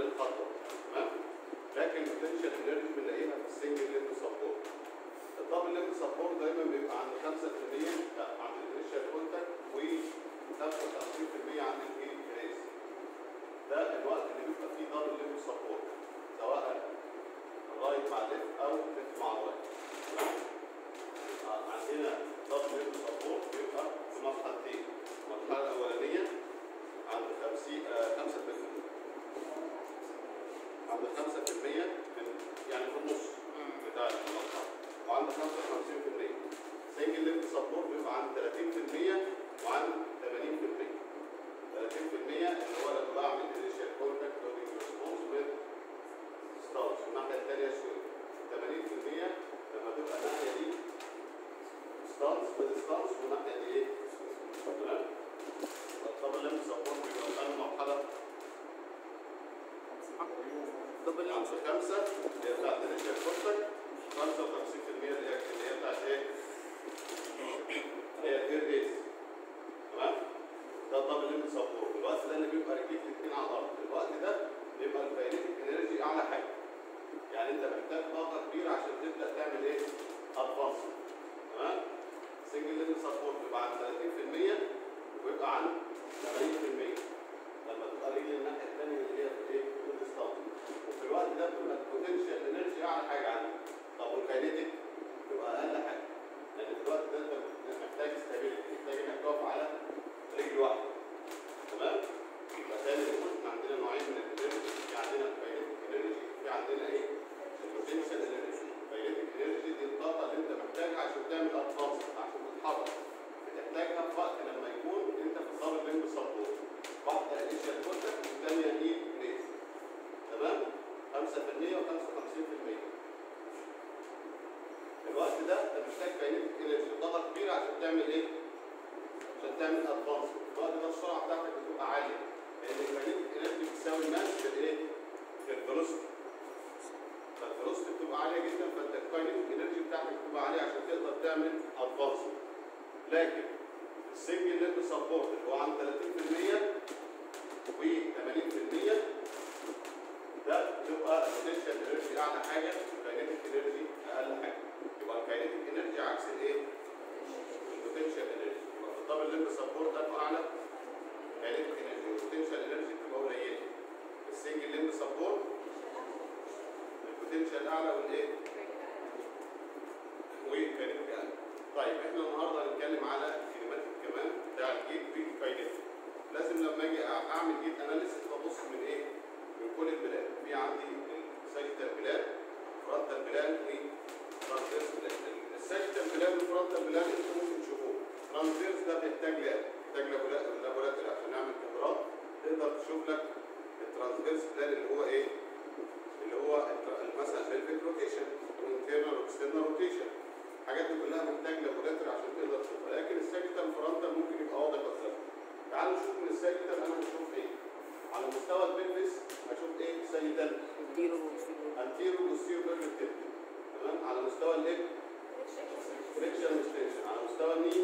الخطوه. تمام؟ لكن البوتنشال انرجي بنلاقيها في السنجل ليمب سبورت. الدبل ليمب سبورت دايما بيبقى عند 5% عند الانيشال كونتاكت و 55% عند الهيل بريس. ده الوقت اللي بيبقى فيه دبل ليمب سبورت، سواء رايت مع ليفت او ليفت مع رايت. تمام؟ عندنا دبل ليمب سبورت بيبقى في مرحلتين. المرحله الاولانيه عند 5% عند 5% يعني في النص بتاع المرحله، وعند 55%. سنجل ليمب سبورت بيبقى عند 30% وعند 80%. 30% اللي هو لما بعمل انيشال كونتاكت لودنج ريسبونس ويز ستارز، الناحيه الثانيه شويه. 80% لما تبقى الناحيه دي ستارز ويز ستارز والناحيه دي ايه؟ تمام؟ طب الليمب سبورت بيبقى في مرحله عند 5 اللي هي بتاعت الانيشال كونتاكت، 55% اللي هي بتاعت ايه؟ هي الهير ريس. تمام؟ ده الدبل ليمب سبورت. الوقت ده اللي بيبقى رجليك الاثنين على الارض، الوقت ده بيبقى الكاينيتيك انرجي اعلى حاجه. يعني انت محتاج طاقه كبيره عشان تبدا تعمل ايه؟ ادفانس. تمام؟ سنجل ليمب سبورت بيبقى عن 30% وبيبقى عن 80% لما تبقى رجل الناحيه الثانيه اللي هي في ايه؟ في الستارت. وفي الوقت ده بتبقى البوتنشال انرجي اعلى حاجه عندك. طب والكاينيتيك بتبقى اقل حاجه. لان في الوقت ده انت محتاج ستابيليتي، محتاج انك تقف على رجل واحده. تمام؟ يبقى تاني نقول احنا عندنا نوعين من الانرجي، في عندنا الكاينيتيك انرجي وفي عندنا ايه؟ البوتنشال انرجي. الكاينيتيك انرجي دي الطاقه اللي انت محتاجها عشان تعمل ادفانس، عشان تتحرك. بتحتاجها في وقت لما يكون انت في الدبل ليمب سبورت. واحده انيشال كونتاكت والثانيه هي بريس. تمام؟ 5% و55%. الوقت ده انت محتاج كاينيتيك انرجي طاقه كبيره عشان تعمل ايه؟ عشان تعمل ادفانس. الوقت ده السرعه بتاعتك بتبقى عاليه، لان الكاينيتيك انرجي بتساوي الماس في الايه؟ في الفيلوسيتي. فالفيلوسيتي بتبقى عاليه جدا، فانت الكاينيتيك انرجي بتاعتك بتبقى عاليه عشان تقدر تعمل ادفانس. لكن السنجل ليمب سبورت اللي هو عن 30% و 80% ده بتبقى البوتنشال انرجي اعلى حاجه والكاينيتيك انرجي اقل حاجه. يبقى الكاينيتيك انرجي عكس الايه؟ البوتنشال انرجي. يبقى في الدبل ليمب سبورت ده اعلى كاينيتيك انرجي والبوتنشال انرجي بتبقى قليله. السنجل ليمب سبورت البوتنشال اعلى والايه؟ والكاينيتيك اقل. طيب احنا النهارده هنتكلم على الكينيماتيك كمان بتاع الجيت والكاينيتيك. لازم لما اجي اعمل جيت اناليسيس ببص من ايه؟ من كل البلاد. في عندي الساجيتال بلاد، فرونتال بلاد وترانسفيرس بلاد. الساجيتال بلاد والفرونتال بلاد انتوا ممكن تشوفوه. ترانسفيرس ده بيحتاج لاب، محتاج لابوراتوري عشان نعمل كاميرات تقدر تشوف لك الترانسفيرس بلاد اللي هو ايه؟ اللي هو مثلا البيلفيك روتيشن وانترنال واكسترنال روتيشن. الحاجات دي كلها محتاج لابوراتوري عشان تقدر تشوفها. لكن الساجيتال فرونتال ممكن يبقى واضح اكتر. تعالوا نشوف من الساجيتال انا هشوف ايه؟ على مستوى البلفس هشوف ايه الساجيتال؟ انتيرو وبوستيرو بلفيك. تمام؟ على مستوى الليج فليكشن واكستنشن. على مستوى الني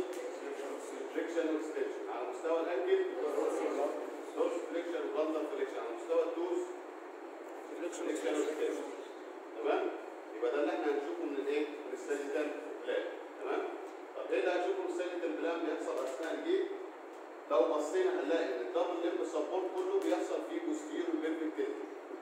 فليكشن واكستنشن. على مستوى الانكل دورس فليكشن وبلندر فليكشن. على مستوى التوز فليكشن واكستنشن. تمام؟ يبقى ده اللي احنا هنشوفه من الايه؟ من الساجيتال بلان. تمام؟ طب ايه اللي هنشوفه من الساجيتال بلان بيحصل اثناء الجيت؟ لو بصينا هنلاقي ان الدبل ليمب سبورت كله بيحصل فيه بوستيرو بلفيك تلت.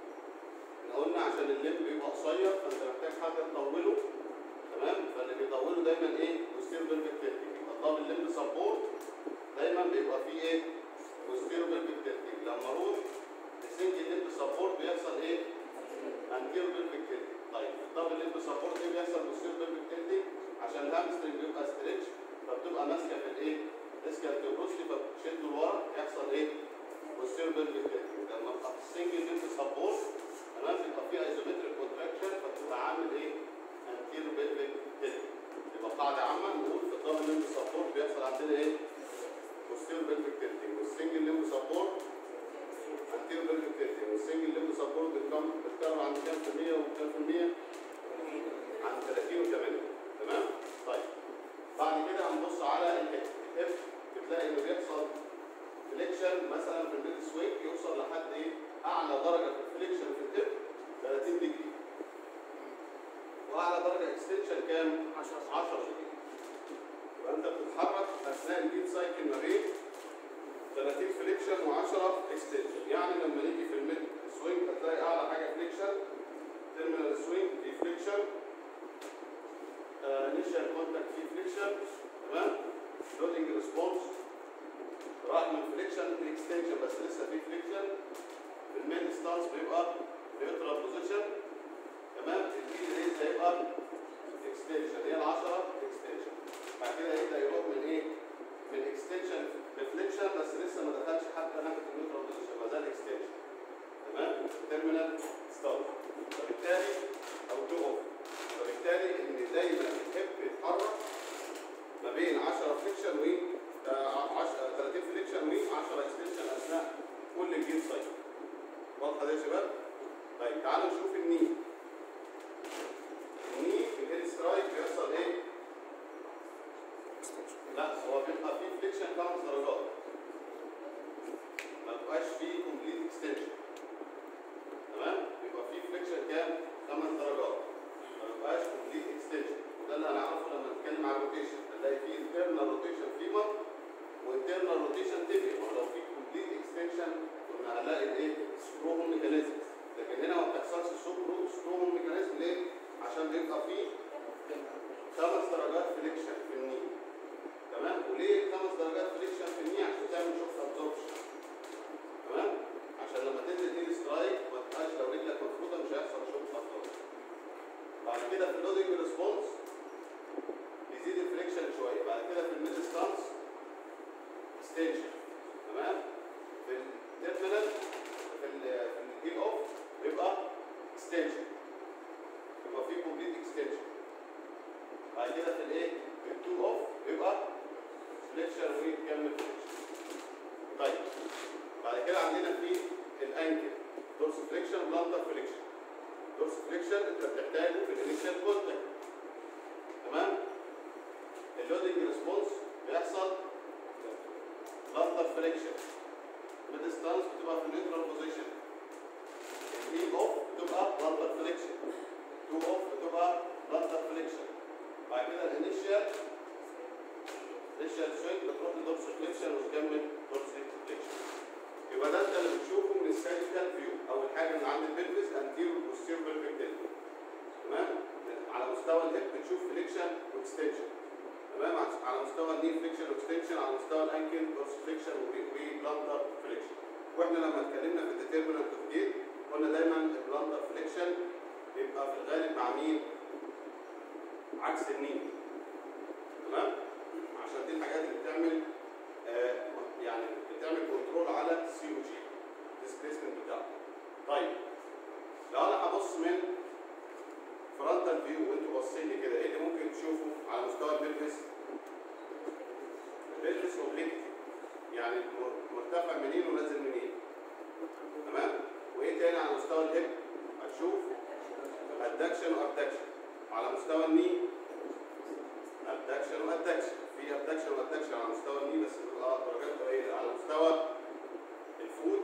احنا قلنا عشان الليمب بيبقى قصير فانت محتاج حاجه تطوله. تمام؟ فاللي بيطوله دايما ايه؟ بوستيرو بلفيك تلت. يبقى الدبل ليمب سبورت دايما بيبقى فيه ايه؟ بوستيرو بلفيك تلت. لما اروح السنجل ليمب سبورت بيحصل ايه؟ انتيرو بلفيك تلت. طيب الدبل ليمب سبورت ايه بيحصل بوستيرو بلفيك تلت؟ عشان الهامسترنج بيبقى ستريتش فبتبقى ماسكه في الايه؟ اسكالتوبروسلي فبتشد لورا يحصل ايه؟ بوستيرو بلفيك تلت. لما تبقى في السنجل ليمب سبورت تمام يبقى فيها ايزومتريك كونتراكشن فبتبقى عامل ايه؟ انتيرو بلفيك تلت. يبقى قاعده عامه نقول في الدبل ليمب سبورت بيحصل عندنا ايه؟ بوستيرو بلفيك تلت. والسنجل ليمب سبورت انتيرو بلفيك تلت. والسنجل ليمب سبورت بتكرر عند كام في المية وكام في المية؟ عند 30 و8. تمام؟ طيب بعد كده هنبص على الهيب. الهيب بتلاقي انه بيحصل فليكشن مثلا في الميد سوينج يوصل لحد ايه؟ اعلى درجه في الفليكشن كام؟ 10 دقيقة. يبقى انت بتتحرك اثناء الجيت سايكل ما بين 30 فليكشن و10 اكستنشن. يعني لما نيجي في الميد سوينج هتلاقي اعلى حاجه فليكشن، تيرمينال سوينج في فليكشن، انيشال كونتاكت في فليكشن، تمام؟ لودنج ريسبونس راح من فليكشن لاكستنشن بس لسه في فليكشن. في المين ستانس بيبقى نيوترال بوزيشن، تمام؟ الجي ريز هيبقى اكستنشن، هي ال10 اكستنشن. بعد كده يبدا يروح من ايه؟ من اكستنشن لفليكشن بس لسه ما دخلش حتى ناحيه النيوترال بوزيشن، ما زال اكستنشن، تمام؟ تيرمينال ستارت. فبالتالي او تو اوف، فبالتالي ان دايما الهيب بيتحرك ما بين 10 فليكشن و 30 فليكشن و 10 اكستنشن اثناء كل الجيت سايكل. واضحه دي يا شباب؟ طيب تعالوا نشوف الني. الني في الهيد سترايك بيحصل ايه؟ لا هو بيبقى فيه فليكشن 5 درجات، ما بيبقاش فيه كومبليت اكستنشن، تمام؟ بيبقى فيه فليكشن كام؟ 5 درجات، ما بيبقاش كومبليت اكستنشن. وده اللي هنعرفه لما نتكلم عن الروتيشن، هنلاقي فيه انترنال روتيشن فيمر وانترنال روتيشن تيبيا. ولو في كومبليت اكستنشن كنا هنلاقي الايه؟ سكروهم ميكانيزم، لكن هنا ما بتحصلش سكروهم ميكانيزم. ليه؟ عشان بيبقى فيه 5 درجات فليكشن في الني، تمام؟ وليه 5 درجات فليكشن في الني؟ عشان تعمل شوك ابزوربشن، تمام؟ عشان لما تنزل دي سترايك ما تبقاش لو رجلك مفروضه مش هيحصل شوك ابزوربشن. بعد كده في اللودنج ريسبونس يزيد الفليكشن شويه. بعد كده في الميد ستانس اكستنشن، تمام؟ في التيرمينال في الهيل اوف بيبقى اكستنشن، يبقى في كومبليت اكستنشن. بعد كده في الايه؟ في التو اوف بيبقى فليكشن ويكمل فليكشن. طيب بعد كده عندنا في الانكل دورس فليكشن بلانتر فليكشن. دورس فليكشن انت بتحتاجه في الانيشال كونتاكت، تمام؟ اللودنج ريسبونس بيحصل بلانتر فليكشن. ميد ستانس بتبقى في النيوترال بوزيشن. الهيل اوف بتبقى بلانتر فليكشن. تو اوف بتبقى بلانتر فليكشن. بعد كده الانيشال سوينج بتروح لدورس فليكشن وتكمل دورس فليكشن. يبقى ده انت اللي بتشوفه من السايكل فيو. اول حاجه من عند البلفس انتيرو بوستيرو بيرفكت، تمام؟ على مستوى الهيب بتشوف فليكشن واكستنشن، تمام؟ على مستوى الني فليكشن واكستنشن، على مستوى الانكل دورس فليكشن وبلانتر فليكشن. واحنا لما اتكلمنا في الديترمينانت اوف جيت قلنا دايما البلانتر فليكشن بيبقى في الغالب مع مين؟ عكس الني، تمام؟ عشان دي الحاجات اللي بتعمل يعني بتعمل كنترول على السي او جي ديسبيسمنت بتاعه. طيب لو انا هبص من فرونتال فيو وانتوا باصين لي كده، ايه اللي ممكن تشوفه على مستوى البلفس؟ البلفس اوبليكتي، يعني مرتفع منين ونازل منين، تمام؟ وايه تاني على مستوى الهيب؟ هتشوف ادكشن وابدكشن. على مستوى الني ابدكشن وادكشن، في ابدكشن وادكشن على مستوى الني بس بتبقى درجات قليله. على مستوى الفوت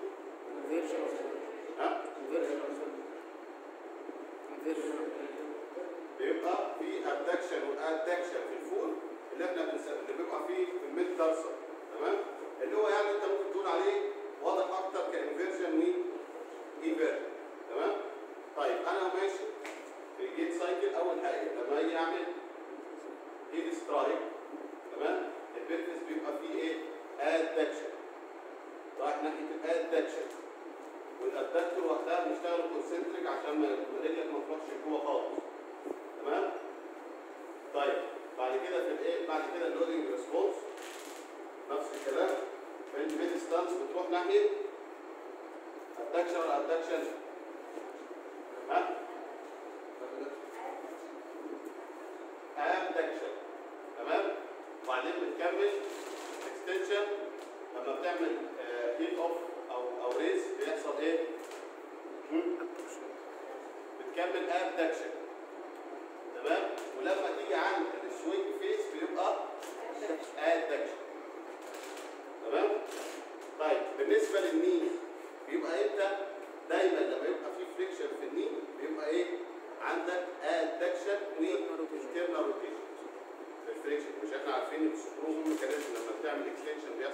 بيبقى في ابدكشن وادكشن في الفوت اللي احنا اللي بيبقى فيه في الميد تارسل، تمام؟ اللي هو يعني انت ممكن تقول عليه واضح اكتر كانفيرجن وايفيرجن، تمام؟ طيب انا ماشي في الجيت سايكل، اول حاجه لما اجي اعمل هيد سترايك، تمام؟ البلفس بيبقى فيه ايه؟ ادكشن، رايح ناحيه الادكشن، والادكتور وقتها بنشتغل كونسنتريك عشان ما رجلك ما تروحش جوه خالص، تمام؟ طيب بعد كده في الايه؟ بعد كده اللودنج ريسبونس نفس الكلام. في الميد ستانس بتروح ناحيه ادكشن ولا ادكشن؟ ها؟ ابدكشن، تمام؟ وبعدين بتكمل اكستنشن. لما بتعمل هيت اوف او ريز بيحصل ايه؟ بتكمل ابدكشن، تمام؟ ولما تيجي عند السوينج فيس بيبقى ادكشن، تمام؟ طيب بالنسبه للني بيبقى امتى؟ دايما لما يبقى في فريكشن في الني بيبقى ايه؟ عندك ادكشن وانترنال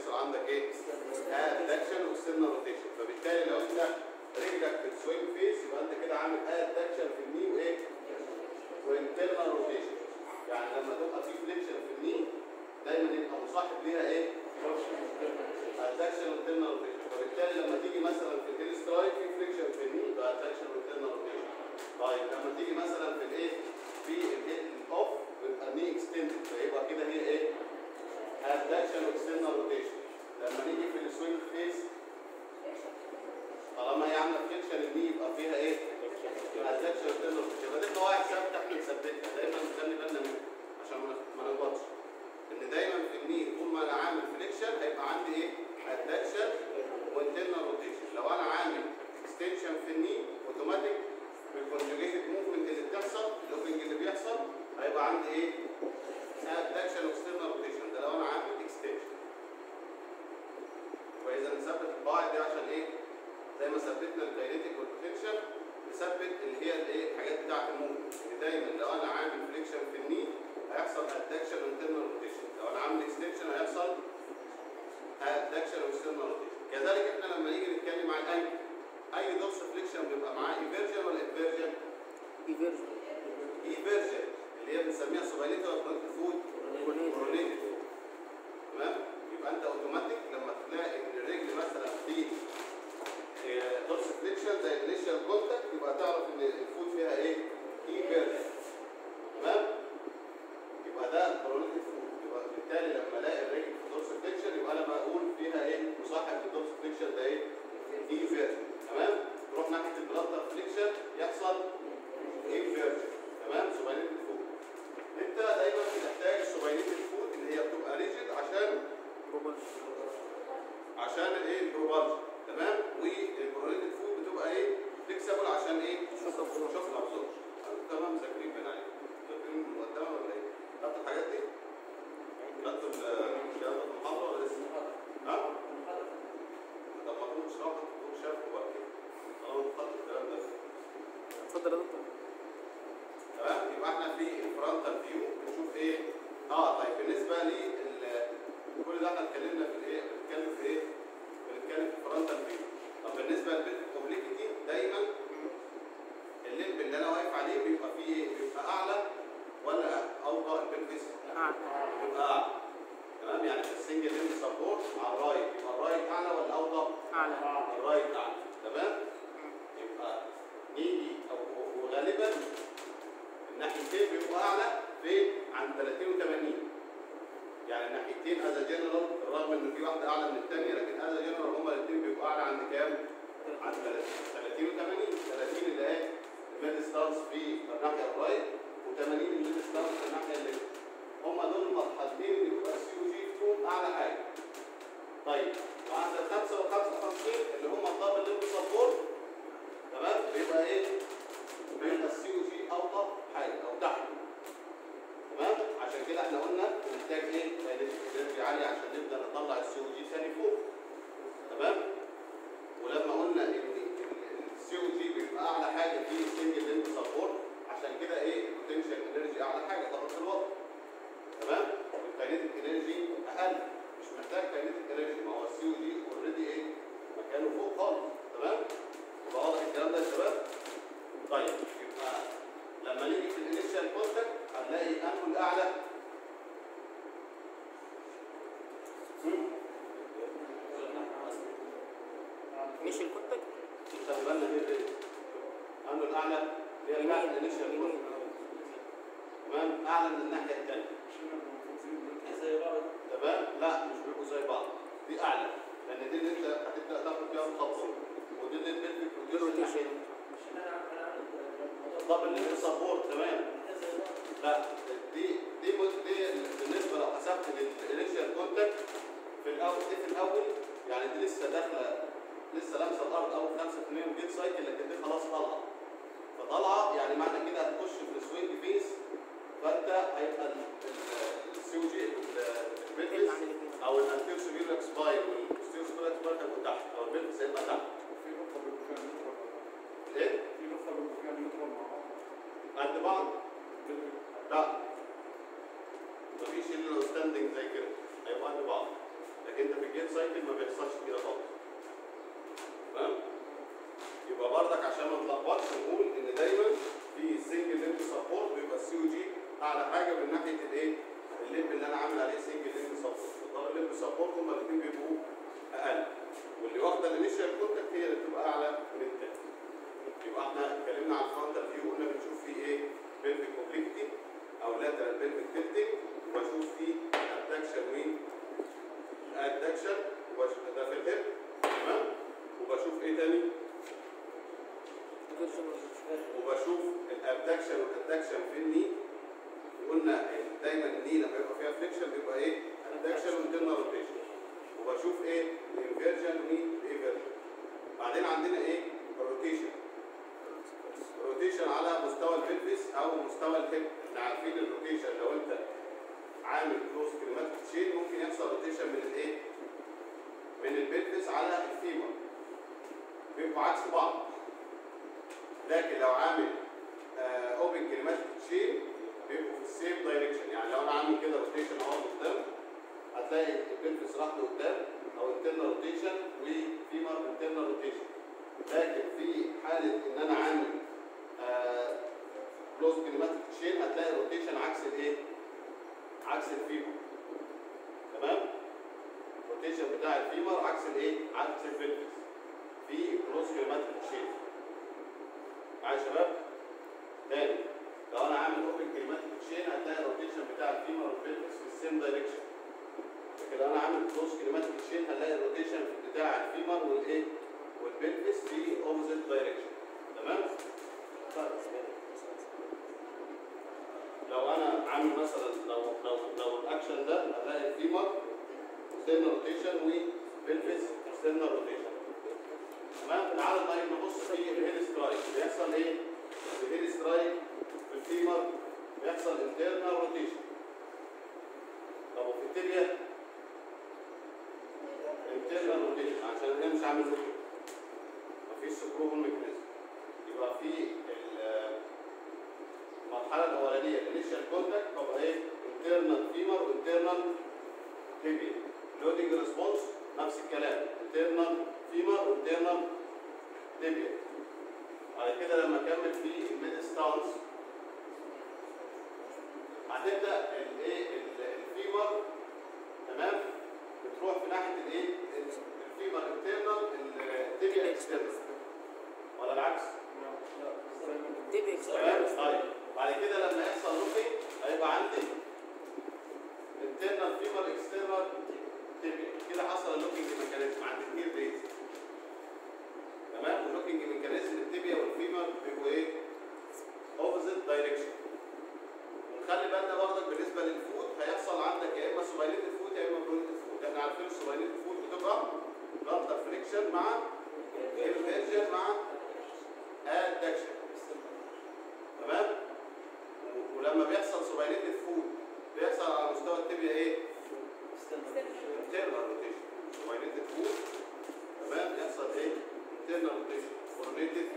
هيحصل عندك ايه؟ ادكشن واكسترنال روتيشن. فبالتالي لو انت رجلك في السوينج فيس يبقى انت كده عامل ادكشن في الني وايه؟ وانترنال روتيشن. يعني لما تبقى في فليكشن في الني دايما يبقى مصاحب ليها ايه؟ ادكشن وانترنال روتيشن. فبالتالي لما تيجي مثلا في الهيل سترايك في فليكشن في الني يبقى ادكشن وانترنال روتيشن. طيب لما تيجي مثلا في الايه؟ في الاوف يبقى الني اكستندد فيبقى كده هي ايه؟ ادكشن واكسترنال روتيشن. لما نيجي في السوينج فيس طالما هي عامله فليكشن الني يبقى فيها ايه؟ ادكشن واكسترنال روتيشن. فدي قواعد ثابته احنا نثبتها دايما نخلي بالنا منها عشان ما نغلطش. ان دايما في الني طول ما انا عامل فليكشن هيبقى عندي ايه؟ ادكشن وانترنال روتيشن. لو انا عامل اكستنشن في الني اوتوماتيك بالكونجوجيتد موفمنت اللي بتحصل اللوكينج اللي بيحصل هيبقى عندي ايه؟ ادكشن واكسترنال روتيشن. ده لو انا عامل اكستنشن. واذا نثبت القواعد دي عشان ايه؟ زي ما ثبتنا الكاينيتيك والبوتنشال نثبت اللي هي الايه؟ الحاجات بتاعت الموفمنت. ان دايما لو انا عامل فليكشن في الني هيحصل ادكشن وانترنال روتيشن. لو انا عامل اكستنشن هيحصل ادكشن واكسترنال روتيشن. كذلك احنا لما نيجي نتكلم عن الانكل اي دورس فليكشن بيبقى معاه ايفيرجن ولا انفيرجن؟ ايفيرجن اللي هي بنسميها سوبايليتال ولا فود كورونيتد. تمام؟ يبقى انت اوتوماتيك لما تلاقي ان الرجل مثلا في دورس فليكشن زي الانيشال كونتاكت يبقى تعرف ان الفود فيها ايه؟ ايفيرجن. تمام؟ يبقى ده كورونيتد فود. يبقى بالتالي لما الاقي الرجل في دورس فليكشن يبقى انا بقول فيها ايه؟ مصاحب للدورس فليكشن ده ايه؟ ايفيرجن. تمام؟ تروح ناحيه البلانتر فليكشن يحصل ايفيرجن. تمام؟ سوبايليتد فود. انت دايما بتحتاج السوبايليتد فود اللي هي بتبقى ريجيد عشان الايه؟ البروبالجن. تمام؟ والكورونيتد فود بتبقى ايه؟ فليكسبل عشان ايه؟ شوك ابزوربشن. تمام؟ مذاكرين بين عليكم. مذاكرين من قدام ولا ايه؟ خدتوا الحاجات دي؟ خدتوا الشهاده في المحاضره ولا لسه؟ ها؟ طب ما تكونوا شرحتوا تكونوا شافوا بقى كده. خلاص خدتوا الكلام ده. اتفضل يا دكتور. تمام؟ يبقى احنا في الفرونتال فيو بنشوف ايه؟ طيب بالنسبه كل ده احنا اتكلمنا في الايه؟ بنتكلم في ايه؟ بنتكلم في الفرونتال فيو. طب بالنسبه للبيلفيك اوبليكيتي دايما الليمب اللي انا واقف عليه بيبقى فيه ايه؟ بيبقى اعلى ولا اوطى البلفس؟ بيبقى اعلى. تمام؟ يعني في السنجل ليمب سبورت على الرايت يبقى الرايت اعلى ولا اوطى؟ اعلى. الرايت اعلى. تمام؟ يبقى نيجي وغالبا الناحيتين بيبقوا اعلى فين؟ عند 30 و80. يعني الناحيتين از جنرال بالرغم ان في واحده اعلى من الثانيه لكن از جنرال هما الاثنين بيبقوا اعلى عند كام؟ عند 30 و80. 30 اللي هي الميد ستانس في الناحيه الرايت و80 الميد ستانس في الناحيه الليفت. هما دول المرحلتين اللي بيبقى السي او جي فيهم اعلى حاجه. طيب وعند 5 و55 اللي هما الدبل ليمب سبورت تمام؟ بيبقى ايه؟ بيبقى السي او جي اوطى حاجه او تحت. تمام؟ عشان كده احنا قلنا بنحتاج ايه؟ انرجي عاليه عشان نبدا نطلع السي او جي ثاني فوق. تمام؟ ولما قلنا ان السي او جي بيبقى اعلى حاجه في السنجل ليمب سبورت عشان كده ايه؟ البوتنشال انرجي اعلى حاجه طبعا في الوضع. تمام؟ والكاينيتيك انرجي اقل. مش محتاج كاينيتيك انرجي ما هو السي او جي اوريدي ايه؟ مكانه فوق خالص. تمام؟ يبقى واضح الكلام ده يا شباب؟ طيب يبقى لما نيجي في الانيشال كونتاكت هنلاقي انه الاعلى مش الكونتاكت خلي بالنا ايه انه الاعلى اللي هي الناحيه الانيشال كونتاكت. تمام؟ اعلى من الناحيه الثانيه. زي بعض. تمام؟ لا مش بيبقوا زي بعض. دي اعلى لان دي اللي انت هتبدا تاخد فيها الخطوه ودي اللي البلفيك روتيشن دبل ليمب سبورت. تمام؟ لا دي بالنسبه لو حسبت الانيشال كونتاكت في الاول يعني دي لسه داخله لسه لامسه الارض اول 5% من جيت سايكل لكن دي خلاص طالعه. فطالعه يعني معنى كده هتخش في السوينج فيس فانت هيبقى السي او جي البلفس او الانتير سوبيريور سباين والبوستيريور سوبيريور سباين هيبقوا تحت او البلفس هيبقى تحت. في نقطه بيبقى فيها نيوترال. ايه؟ في نقطه بيبقى فيها نيوترال مع بعض. قد بعض؟ لا مفيش الا ستاندنج زي كده هيبقوا قد بعض لكن انت في الجيت سايكل ما بيحصلش كده خالص. تمام؟ يبقى بردك عشان ما نتلخبطش نقول ان دايما في السنجل ليمب سبورت بيبقى السي او جي اعلى حاجه من ناحيه الايه؟ الليمب اللي انا عامل عليه سنجل ليمب سبورت. الدبل ليمب سبورت هما الاثنين بيبقوا اقل، واللي واخده الانيشال كونتاكت هي اللي بتبقى اعلى من الثاني. يبقى احنا اتكلمنا على الفرونتال فيو، قلنا بنشوف فيه ايه؟ بيلفيك اوبليكتي او لاترال بيلفيك تلتنج، وبشوف فيه ابدكشن وين؟ ادكشن، ده في الهيب. تمام؟ وبشوف ايه تاني؟ وبشوف الابدكشن والادكشن في الني. وقلنا دايما الني لما يبقى فيها فليكشن بيبقى ايه؟ ادكشن وانترنال روتيشن. وبشوف ايه؟ الانفيرجن والايفرجن. بعدين عندنا ايه؟ الروتيشن. الروتيشن على مستوى البلفس او مستوى الهيب. احنا عارفين الروتيشن لو انت عامل كلوز كليماتيك تشين ممكن يحصل روتيشن من الايه؟ من البلفس على الفيمر. بيبقوا عكس بعض. لكن لو عامل اوبن كليماتيك تشين بيبقوا في السيم دايركشن. يعني لو انا عامل كده روتيشن اهو قدام هتلاقي البلفس راح لقدام او انترنال روتيشن وفيمر انترنال روتيشن. لكن في حاله ان انا عامل كلوز كليماتيك تشين هتلاقي الروتيشن عكس الايه؟ عكس الفيمر. تمام؟ الروتيشن بتاع الفيمر عكس الايه؟ عكس البلفس في كلوز كليماتيك تشين. معايا يا شباب؟ تاني لو انا عامل اوبن كليماتيك تشين هتلاقي الروتيشن بتاع الفيمر والبلفس في السيم دايركشن. لكن لو انا عامل كلوز كليماتيك تشين هنلاقي الروتيشن بتاع الفيمر والايه؟ والبلفس في اوبوزيت دايركشن. تمام؟ لو انا عامل مثلا لو الاكشن ده هلاقي الفيمر ستيرنال روتيشن وبلفس ستيرنال روتيشن. تمام؟ تعالوا طيب نبص في الهيد سترايك بيحصل ايه؟ في الهيد سترايك في الفيمر بيحصل انترنال روتيشن. طب وفي التibia انترنال روتيشن عشان انا مش عامل روتيشن. مفيش سكروبال ميكانيزم. يبقى في المرحله الاولانيه الانيشال كونتاكت بيبقى ايه؟ انترنال فيمر وانترنال تibia. لودنج ريسبونس نفس الكلام انترنال فيمر وانترنال تibia. بعد كده لما اكمل في الميد ستانس هتبدا الايه؟ الفيمر تمام؟ بتروح في ناحيه الايه؟ الفيمر انترنال التibia اكسترنال ولا العكس؟ تبقى اكسترنال. طيب بعد كده لما يحصل لوكينج هيبقى عندي انترنال فيمر اكسترنال تibia. كده حصل اللوكينج ميكانيزم عند النير ريز. تمام؟ واللوكينج ميكانيزم التibia والفيمر بيبقوا ايه؟ اوبوزيت دايركشن. ونخلي بالنا برضك بالنسبه للفوت هيحصل عندك يا اما سوباينيت الفوت يا اما برونيت الفوت. احنا عارفين السوباينيت الفوت بتبقى بلانتر فليكشن مع انفيرجن مع ادكشن. تمام؟ ولما بيحصل سوباينيت الفوت بيحصل على مستوى التibia ايه؟ انترنال روتيشن. سوباينيت الفوت تمام يحصل ايه؟ انترنال روتيشن. برونيتد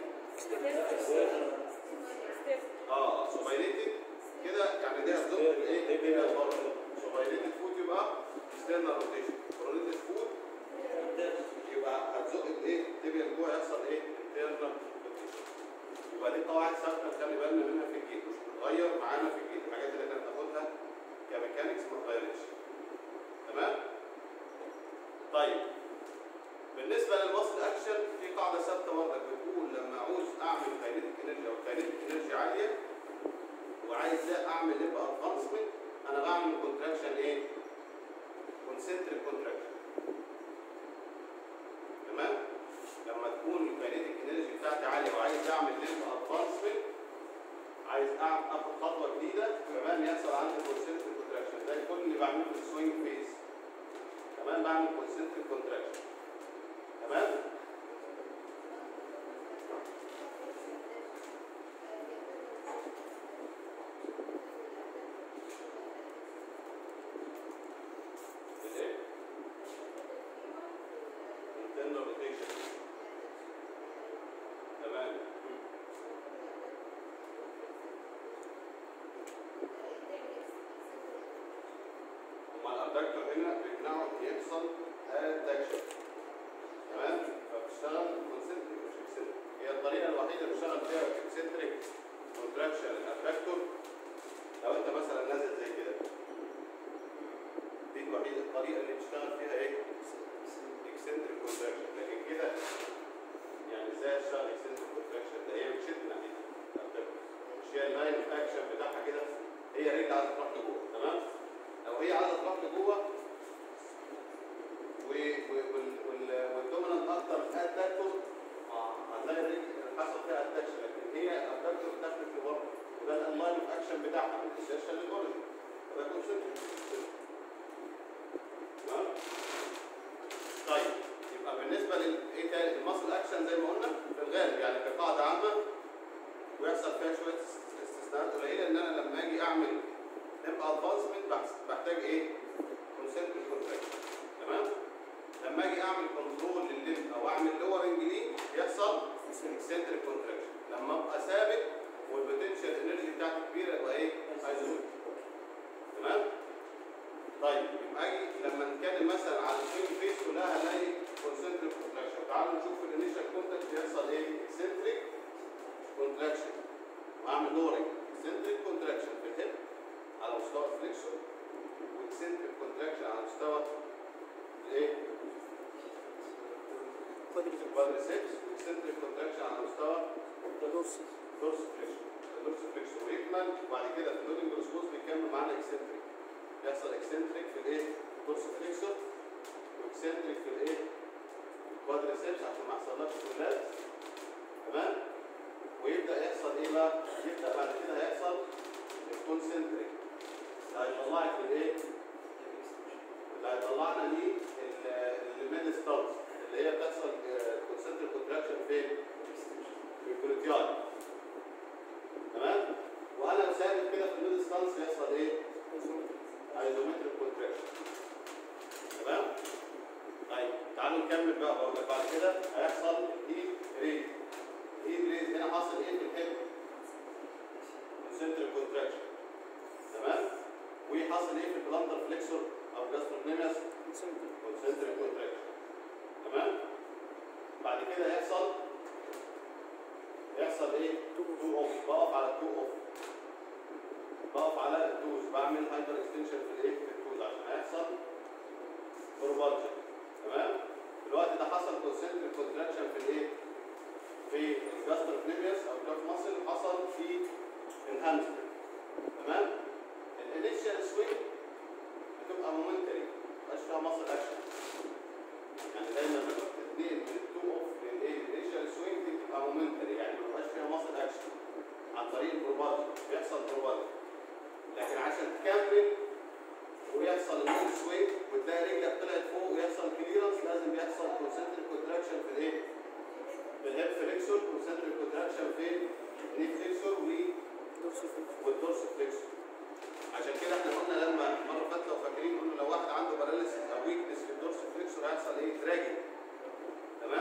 سوباينيتد كده يعني ده هتزق الايه؟ التibia لبره. سوباينيتد فوت يبقى اكسترنال روتيشن. برونيتد فوت يبقى هتزق الايه؟ التibia لجوه يحصل ايه؟ انترنال روتيشن. يبقى دي قواعد ثابته نخلي بالنا منها في الجيت مش بتتغير معانا في الجيت. الحاجات اللي احنا بناخدها كميكانكس ما اتغيرتش. تمام؟ طيب بالنسبه للماسل اكشن في قاعده ثابته برضك بتقول لما عاوز اعمل كاينيتيك انرجي او كاينيتيك انرجي عاليه وعايز اعمل ليب ادفانسمنت انا بعمل كونتراكشن ايه؟ كونسنتريك كونتراكشن. تمام؟ لما تكون الكاينيتيك انرجي بتاعتي عاليه وعايز اعمل ليب ادفانسمنت عايز اخد خطوه جديده كمان يحصل عندي كونسنتريك كونتراكشن. ده كل اللي بعمله في السوينج فيز. تمام؟ بعمل كونسنتريك كونتراكشن. تمام؟ internal rotation. تمام؟ هما الابدكتور هنا بيمنعوا ان يحصل الوحيده اللي بشتغل فيها اكسنتريك كونتراكشن الادكتور لو انت مثلا نازل زي كده. دي الوحيده الطريقه اللي بتشتغل فيها ايه؟ اكسنتريك كونتراكشن. لكن كده يعني ازاي اشتغل اكسنتريك كونتراكشن؟ ده هي بتشد ناحيه الادكتور، مش هي اللاين اوف اكشن بتاعها كده، هي رجل عايزه تروح لجوه. تمام؟ لو هي عايزه تروح لجوه والدومينانت اكتر الادكتور هتلاقي الرجل حصل فيها اتاكشن، لكن هي الادكتور دخلت لبره وده اللاين اوف اكشن بتاعها من الشاشه للجولد. فده كونسنتريك. تمام؟ طيب يبقى بالنسبه ايه تاني؟ الماسل اكشن زي ما قلنا في الغالب يعني كقاعده عامه ويحصل فيها شويه استثناءات قليله، ان انا لما اجي اعمل لمب ادفانسمنت بحتاج ايه؟ كونسنتريك كونتراكشن. تمام؟ لما اجي اعمل كنترول لللمب او اعمل لورنج ليه يحصل اكسنتريك كونتراكشن. لما ابقى ثابت والبوتنشال انرجي بتاعتي كبيره يبقى ايه؟ ايزومتريك. تمام؟ طيب يبقى اجي لما نتكلم مثلا على السوينج فيس كلها هلاقي كونسنتريك كونتراكشن. تعالوا نشوف في الانيشال كونتاكت بيحصل ايه؟ اكسنتريك كونتراكشن واعمل لورنج. اكسنتريك كونتراكشن في الهيب على مستوى الفليكسور، واكسنتريك كونتراكشن على مستوى الايه؟ الكوادريسيبس، واكسنتريك كونتراكشن على مستوى الدورس فليكسور ويكمل. وبعد كده في اللودنج ريسبونس بيكمل معانا اكسنتريك. يحصل اكسنتريك في الايه؟ الدورس فليكسور، واكسنتريك في الايه؟ الكوادريسيبس عشان ما يحصلكش كولاز. تمام؟ ويبدا يحصل ايه بقى؟ يبدا بعد كده هيحصل الكونسنتريك اللي هيطلع لك الايه؟ اللي هيطلعنا ليه الميد ستانس اللي هي بتحصل كونسنتريك كونتراكشن فين؟ في الجلوتيال. تمام؟ وانا ثابت كده في الميد ستانس يحصل ايه؟ ايزومتريك كونتراكشن. تمام؟ طيب تعالوا نكمل بقى. بقول لك بعد كده هيحصل هيت ريت. هيت ريت هنا حاصل ايه في الهيد؟ كونسنتريك كونتراكشن. تمام؟ وحاصل ايه في البلانتر فليكسور او جاستروكنيميوس؟ كونسنتريك كونتراكشن. تمام؟ بعد كده يحصل ايه؟ تو اوف. بقف على التو اوف، بقف على التوز، بعمل هايبر اكستنشن في الايه؟ في التوز عشان هيحصل بروبالجن. تمام؟ في الوقت ده حصل كونسنتريك كونتراكشن في الايه؟ في الجاستروكنيميوس او الكاف ماسل، حصل في الهامسترنج. تمام؟ الانيشال سوينج بتبقى مومنتري، مبقاش فيها ماسل اكشن. يعني دايما لما بتتنقل من التو اوف للايه؟ الانيشال سوينج دي بتبقى مومنتري، يعني مبقاش فيها ماسل اكشن عن طريق البروبالجن، بيحصل بروبالجن. لكن عشان تكمل ويحصل الميد سوينج وتلاقي رجلك طلعت فوق ويحصل كليرنس، لازم يحصل كونسنتريك كونتراكشن في الايه؟ في الهيب فليكسور، كونسنتريك كونتراكشن في الني فليكسور والدورس فليكسور. عشان كده احنا قلنا لما المره اللي فاتت لو فاكرين قلنا لو واحد عنده باراليسيس او ويكنس في الدورس فليكسور هيحصل ايه؟ دراجن. تمام؟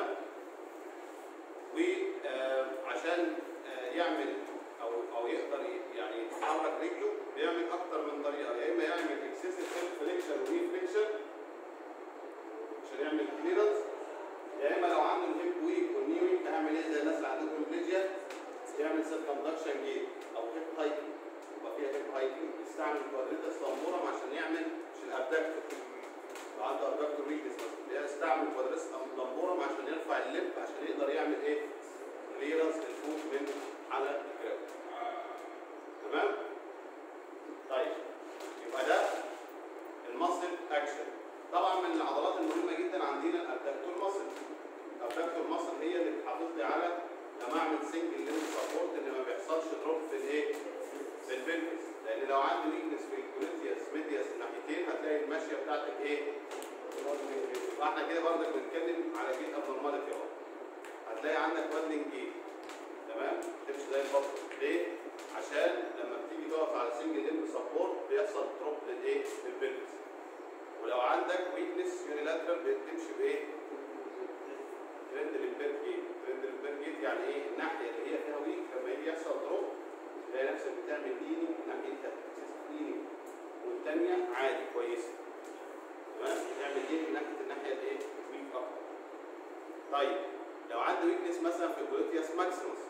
وعشان يعمل او يقدر يعني يحرك رجله بيعمل اكتر من طريقه، يا اما يعمل اكسسيف هيب فليكشن وري فليكشن عشان يعمل كليرنس، يا اما لو عنده الهيب ويك والني ويك هيعمل ايه زي الناس اللي عندهم كومبليجيا؟ يعمل سيركمدكشن جيت او هيب هايكنج، يبقى فيها هيب هايكنج، يستعمل كوادريتس لامبورم عشان يعمل مش الابدكتور. لو عنده ابدكتور ويكنس مثلا يستعمل كوادريتس لامبورم عشان يرفع اللب عشان يقدر يعمل ايه؟ كليرنس للفوق من على الجراوند. تمام؟ طيب يبقى ده الماسل اكشن. طبعا من العضلات المهمه جدا عندنا الابدكتور ماسل. الابدكتور ماسل هي اللي بتحافظ لي على لما اعمل سنجل ليمب سبورت ان ما بيحصلش دروب في الايه؟ في البلفس. لان لو عندي ويكنس في الجلوتيوس ميدياس الناحيتين هتلاقي الماشيه بتاعتك ايه؟ واحنا كده برضك بنتكلم على جيت ابنورماليتي اهو. هتلاقي عندك وادلنج جيت. تمام؟ تمشي زي البطل. ليه؟ عشان لما بتيجي تقف على سنجل ليمب سبورت بيحصل دروب للايه؟ للبلفس. ولو عندك ويكنس يونيلاترال بتمشي بايه؟ ترند للبير جيت. ترند للبير جيت يعني ايه؟ الناحيه اللي هي فيها ويك لما يجي يحصل دروب تلاقي نفسك بتعمل ليني ناحيتها ليني والثانيه عادي كويسه. تمام؟ بتعمل ليني ناحيه الناحيه الايه؟ ويك اكتر. طيب لو عندي ويكنس مثلا في الجلوتيوس ماكسيموس،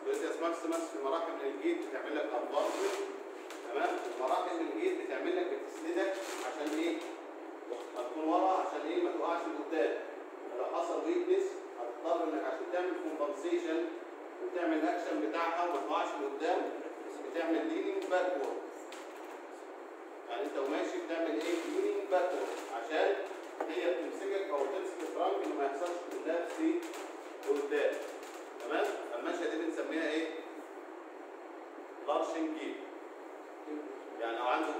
ماكسيمس في مراحل من الجيت بتعمل لك ادفانسمنت، تمام؟ ومراحل من الجيت بتعمل لك بتسندك عشان ايه؟ ما تكون ورا عشان ايه؟ ما تقعش لقدام. لو حصل ويكنس هتضطر انك عشان تعمل كومبنسيشن وتعمل الاكشن بتاعها وما تقعش لقدام بتعمل ليننج باكورد. يعني انت وماشي بتعمل ايه؟ ليننج باكورد عشان هي بتمسكك او تمسك الفرامل انه ما يحصلش كلابس لقدام. تمام؟ المشيه دي بنسميها ايه؟ لارشنج جيب. يعني لو عنده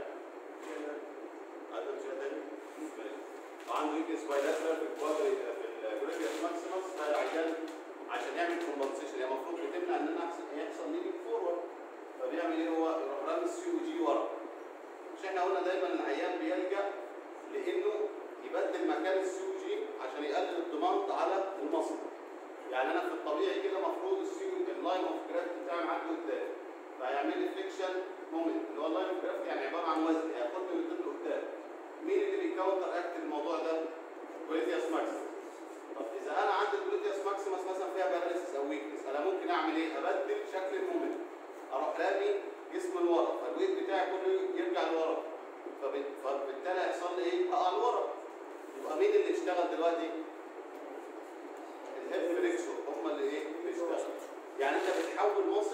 عنده مشيه تاني؟ لو عنده ويكنس بايلاترال في الكوادري في الجلوتيوس ماكسيمس ده عشان يعمل كومبنسيشن، هي المفروض بتمنع ان انا يحصل ليننج فورورد. فبيعمل ايه هو؟ يروح رامي السي او جي ورا. مش احنا قلنا دايما العيان بيلجأ لانه يبدل مكان السي او جي عشان يقلل الضغط على المصل. يعني انا في الطبيعي كده المفروض اللاين اوف جرافيتي بتاعي معدي قدام، فهيعمل لي فليكشن مومنت اللي هو اللاين اوف جرافيتي، يعني عباره عن وزن هياخدني من ضمن قدام. مين اللي بيكونتر اكت الموضوع ده؟ جلوتيوس ماكسيمس. طب اذا انا عندي جلوتيوس ماكسيمس مثلا فيها باراليسيس او ويكنس، انا ممكن اعمل ايه؟ ابدل شكل المومنت، اروح رامي جسم لورا، فالويت بتاعي كله يرجع لورا، فبالتالي هيحصل لي ايه؟ هقع لورا. يبقى مين اللي اشتغل دلوقتي؟ الهيب فليكسور هم اللي ايه؟ اللي اشتغل. يعني انت بتحول مصل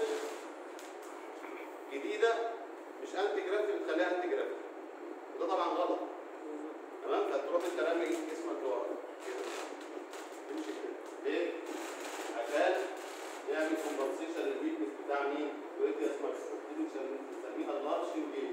جديده مش انتي جرافيتي بتخليها انتي جرافيتي، وده طبعا غلط. تمام؟ فتروح انت رامي جسمك لورا كده تمشي كده. ليه؟ عشان يعمل كومبنسيشن للويكنس بتاع مين؟ جلوتيوس ماكسيمس. دي بنسميها اللارشنج جيب.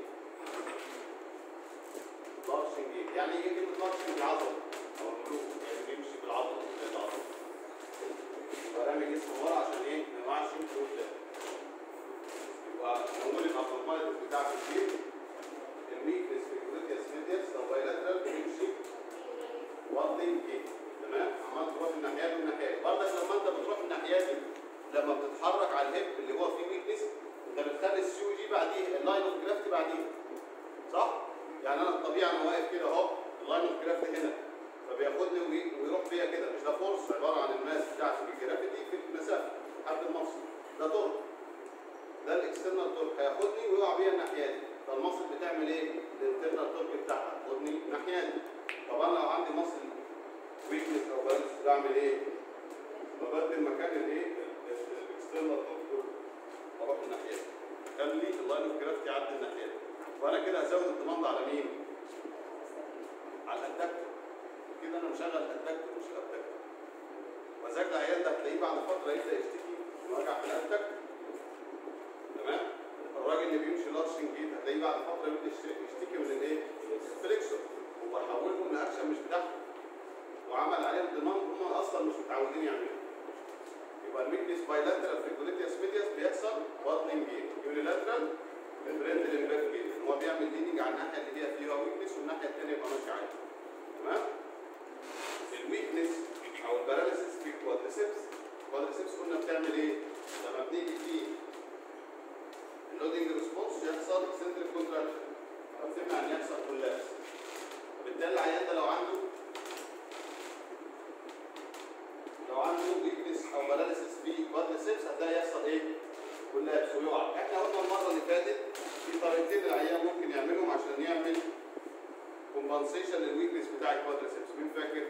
لارشنج جيب يعني ايه كلمه لارشنج؟ عضله او القلوب، يعني بيمشي بالعضله زي العضله. فرامي جسمه ورا عشان ايه؟ ما يوقعش لقدام. يبقى نقول الابنورماليتيز بتاعت الجيب الويكنس في الجلوتيوس ميديس لو بايلاترال بيمشي واردنج جيب. تمام؟ عمال تروح الناحيه دي والناحيه دي. برضك لما انت بتروح الناحيه دي لما بتتحرك على الهيب اللي هو فيه ويكنس انت بتخلي السي او جي بعديه، اللاين اوف جرافيتي بعديه. صح؟ يعني انا الطبيعي انا واقف كده اهو، اللاين اوف جرافيتي هنا، فبياخدني ويروح بيا كده. مش ده فورس عباره عن الماس بتاعت الجرافيتي في المسافه لحد المفصل، ده تورك، ده الاكسترنال تورك، هياخدني ويقع بيا الناحيه دي. فالمصل بتعمل ايه؟ الانترنال تورك بتاعها تاخدني الناحيه دي. طب انا لو عندي مصل ويكنس او بالانس بعمل ايه؟ ببدل مكان الايه؟ الاكسترنال تورك، اروح الناحيه دي، اخلي اللاين اوف جرافيتي يعدي الناحيه دي، وانا كده هزود الضمان على مين؟ على الادكتور. كده انا مشغل الادكتور مش الابدكتور. وذاك العيال ده هتلاقيه بعد فتره يبدا يشتكي من وجع في الادكتور. تمام؟ الراجل اللي بيمشي لارشنج جيت هتلاقيه بعد فتره يبدا يشتكي من الايه؟ الفليكسور. هو حولهم لاكشن مش بتاعهم وعمل عليهم ضمان هم اصلا مش متعودين يعملوه. يبقى الميكنس بايلاترال في الجلوتيوس ميديس بيحصل واردنج جيت، يونيلاترال البرندل امباك جيت، هو بيعمل ليننج على الناحيه اللي هي فيها ويكنس والناحيه الثانيه يبقى ماشي عادي. تمام؟ الويكنس او الباراليسيس في الكوادريسبس. الكوادريسبس قلنا بتعمل ايه؟ لما بنيجي فيه اللودنج ريسبونس يحصل سنترال كونتراكشن، فبتمنع ان يحصل كولابس. وبالتالي العيان ده لو عنده ويكنس او باراليسيس في كوادريسبس هتلاقي يحصل ايه؟ كولابس ويقع. احنا قلنا المره اللي فاتت في طريقتين العيان ممكن يعملهم عشان يعمل كومبنسيشن للويكنس بتاع الكوادريسبس. مين فاكر؟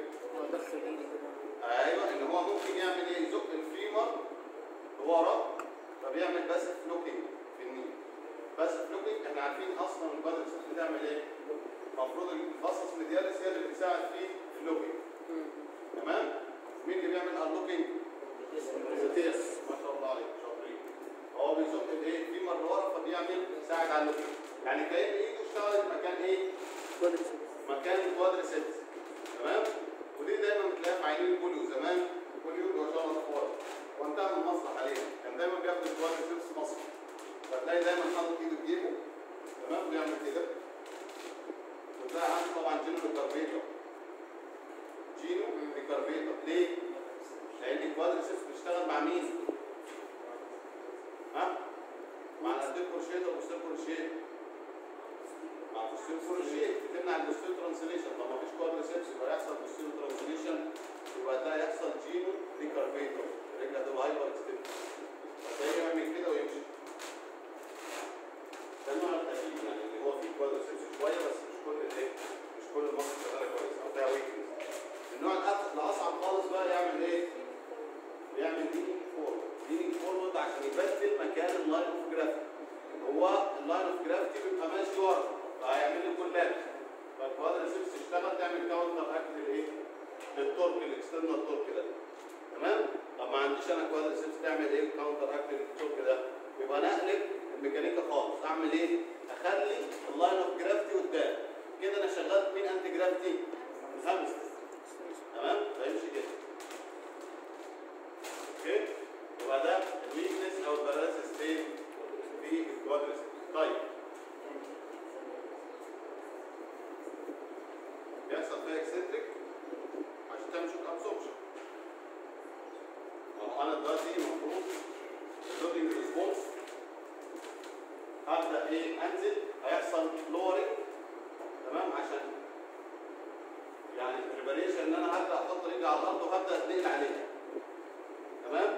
ايوه، ان هو ممكن يعمل ايه؟ يزق الفيمر لورا فبيعمل باسف لوكينج في الني. باسف لوكينج احنا عارفين اصلا الكوادريسبس بتعمل ايه؟ المفروض الفاسس ميدياليس هي اللي بتساعد في اللوكينج. تمام؟ مين اللي بيعمل اللوكينج؟ الزيتيس. ما شاء الله عليك شاطرين. هو بيزق الايه؟ الفيمر لورا فبيعمل يساعد على اللوكينج. يعني كأن ايده اشتغلت مكان ايه؟ مكان الكوادريسبس. تمام؟ ودي دايما بتلاقيها في عينين البوليو زمان. البوليو اللي هو شغل الاطفال وانتهى من المصلح عليه، كان دايما بياخد الكوادريسبس مصلح، فتلاقي دايما حاطط ايده في جيبه. تمام؟ ويعمل كده. وتلاقي عنده طبعا جينو ريكارفيتر. جينو ريكارفيتر ليه؟ لان الكوادريسبس بيشتغل مع مين؟ ها؟ مع الانتير كروشيه والبوستير كروشيه. مع البوستير كروشيه بتمنع البوستير ترانسليشن. طب ما فيش كوادريسبس يبقى يحصل بوستير ترانسليشن، يبقى ده يحصل جينو ريكارفيتر، الرجل هتبقى هايبر اكستنشن. فتلاقيه مكان اللاين اوف جرافيتي. هو اللاين اوف جرافيتي بيبقى ماشي ورا، فهيعمل لي كولابس، فالكوادريسبس تشتغل تعمل كاونتر اكت لايه؟ للتورك، الاكسترنال تورك ده. تمام؟ طب ما عنديش انا كوادريسبس تعمل ايه الكاونتر اكت للتورك ده؟ يبقى انا اقلب الميكانيكا خالص، اعمل ايه؟ اخلي اللاين اوف جرافيتي قدام. كده انا شغلت مين انتي جرافيتي؟ الهامستر. تمام؟ فيمشي كده. اوكي؟ يبقى ده الويكنس او الباراليسيس فين؟ في الكوادريسبس. طيب بيحصل فيها اكسنتريك عشان تعمل شوك ابسوربشن. انا دلوقتي المفروض اللودنج ريسبونس هبدا ايه؟ انزل، هيحصل لورنج. تمام؟ عشان يعني بريباريشن ان انا هبدا احط رجلي على الارض وهبدا اتنقل عليها. تمام؟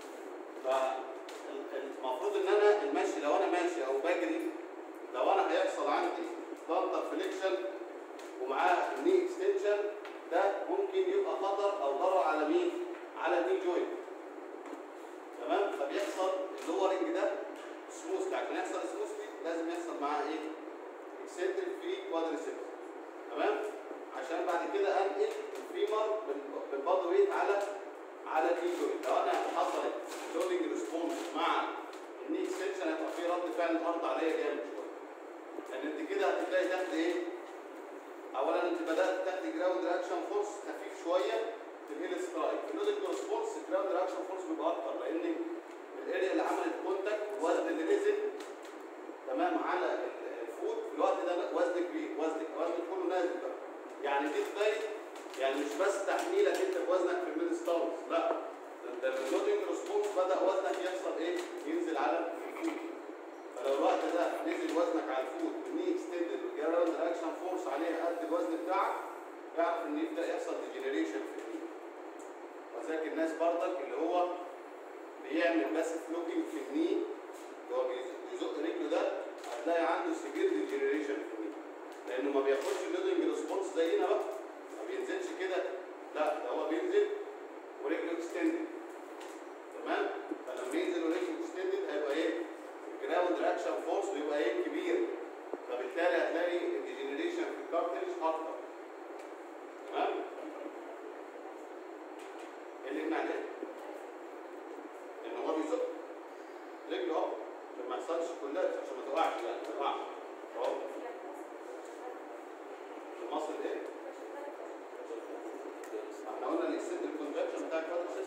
فالمفروض ان انا المشي، لو انا ماشي او بجري، لو انا هيحصل عندي بلانتر فليكشن ومعاه الني اكستنشن، ده ممكن يبقى خطر او ضرر على مين؟ على الني جوينت. تمام؟ فبيحصل اللورنج ده سموثلي. عشان يحصل سموثلي لازم يحصل معاه ايه؟ اكسنتريك في كوادريسبس. تمام؟ عشان بعد كده انقل الفيمر بالبادي ويت على الني جوينت. لو انا حصلت لودنج ريسبونس مع الني اكستنشن هيبقى في رد فعل الارض عليا جامد شويه. لان انت كده هتلاقي تحت ايه؟ اولا انت بدات تاخدي جراوند رياكشن فورس خفيف شويه في الهيل سترايك. في اللودنج ريسبونس الجراوند رياكشن فورس بيبقى اكتر، لان الاريا اللي عملت كونتاكت والوزن اللي نزل تمام على الفوت في الوقت ده وزن كبير، وزن كله نازل بقى. يعني دي بدايه، يعني مش بس تحميلك انت بوزنك في الميد ستانس، لا ده اللودنج ريسبونس بدا وزنك يحصل ايه؟ ينزل على الفوت. فلو الوقت ده نزل وزنك على الفوت والني اكستندد والجراوند رياكشن فورس عليها قد الوزن بتاعك، يعرف ان يبدا يحصل ديجنريشن في الني. وذاك الناس بردك اللي هو بيعمل بس فلوكينج في الني، اللي هو بيزق رجله ده، هتلاقي عنده سيفير ديجنريشن في الني، لانه ما بياخدش اللودنج ريسبونس زينا بقى، ما بينزلش كده، لا ده هو بينزل ورجله اكستندد. تمام؟ فلما ينزل ورجله اكستندد هيبقى ايه؟ الجراوند رياكشن فورس بيبقى ايه؟ كبير، فبالتالي هتلاقي الديجنريشن في الكارتريج اكتر. تمام؟ ايه اللي يمنع ده؟ ان هو بيزق رجله اهو عشان ما يحصلش كولابس، عشان ما تقعش، يعني ما تقعش اهو. المصل ايه؟ احنا قلنا الاكسنت الكونفكشن بتاع الكوادريسبس.